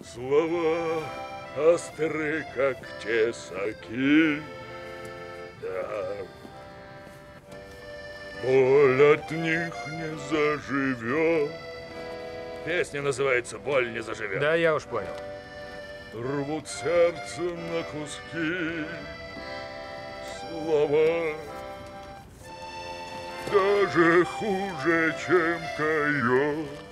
Слова остры, как тесаки, да. Боль от них не заживет. Песня называется «Боль не заживет». Да, я уж понял. Рвут сердце на куски слова. Даже хуже, чем койот.